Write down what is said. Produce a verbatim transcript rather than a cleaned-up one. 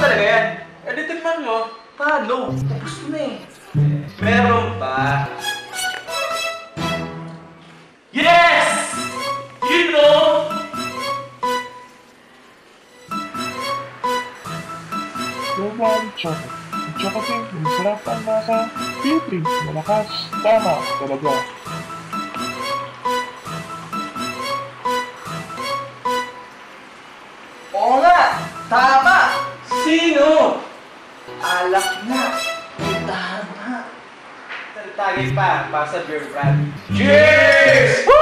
talaga yan. Eh, di tignan mo. Talo. Tapos na eh. Meron pa. Yes! You know! Strawberry chocolate. Ang chocolate, masarap ang lasa. Filtry, malakas. Tama, talaga. Oo nga! Tama! Sino? Alak na. Tama. Tagin pa, para sa beer brand. Cheers! Woo!